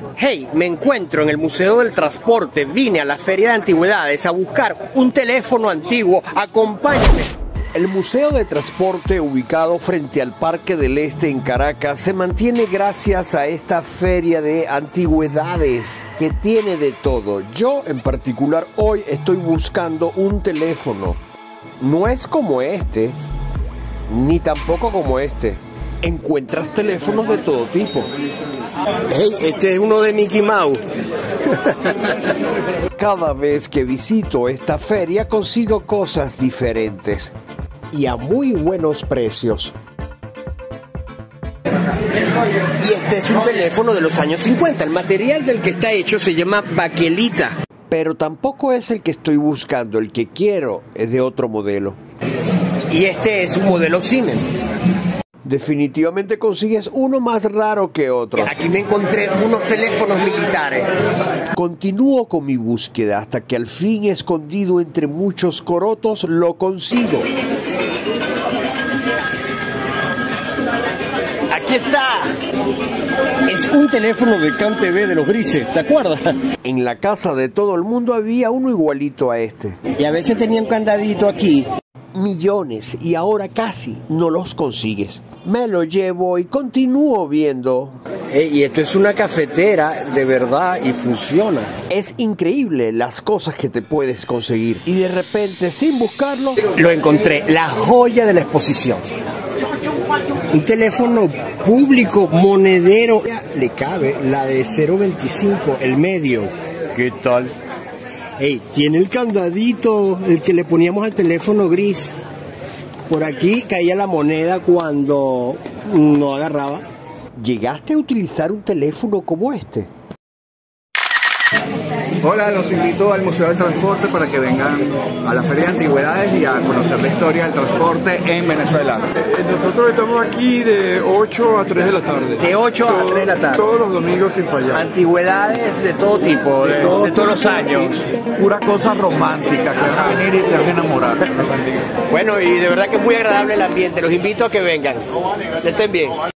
Hey, me encuentro en el Museo del Transporte, vine a la Feria de Antigüedades a buscar un teléfono antiguo, acompáñame. El Museo de Transporte, ubicado frente al Parque del Este en Caracas, se mantiene gracias a esta feria de antigüedades que tiene de todo. Yo en particular hoy estoy buscando un teléfono. No es como este, ni tampoco como este. Encuentras teléfonos de todo tipo. Hey, este es uno de Mickey Mouse. Cada vez que visito esta feria consigo cosas diferentes y a muy buenos precios. Y este es un teléfono de los años 50. El material del que está hecho se llama baquelita. Pero tampoco es el que estoy buscando. El que quiero es de otro modelo. Y este es un modelo Siemens. Definitivamente consigues uno más raro que otro. Aquí me encontré unos teléfonos militares. Continúo con mi búsqueda hasta que al fin, escondido entre muchos corotos, lo consigo. ¡Aquí está! Es un teléfono de CanTV de los grises, ¿te acuerdas? En la casa de todo el mundo había uno igualito a este. Y a veces tenía un candadito aquí. Millones, y ahora casi no los consigues. Me lo llevo y continúo viendo. Y esto es una cafetera de verdad y funciona. Es increíble las cosas que te puedes conseguir. Y de repente, sin buscarlo, lo encontré, la joya de la exposición. Un teléfono público, monedero. Le cabe la de 0.25, el medio. ¿Qué tal? Hey, tiene el candadito, el que le poníamos al teléfono gris. Por aquí caía la moneda cuando no agarraba. ¿Llegaste a utilizar un teléfono como este? Hola, los invito al Museo del Transporte para que vengan a la Feria de Antigüedades y a conocer la historia del transporte en Venezuela. Nosotros estamos aquí de 8 a 3 de la tarde. De 8 a 3 de la tarde. Todos los domingos sin fallar. Antigüedades de todo tipo, de todos los años. Pura cosa romántica, que van a venir y se van a enamorar. Bueno, y de verdad que es muy agradable el ambiente. Los invito a que vengan. Que estén bien.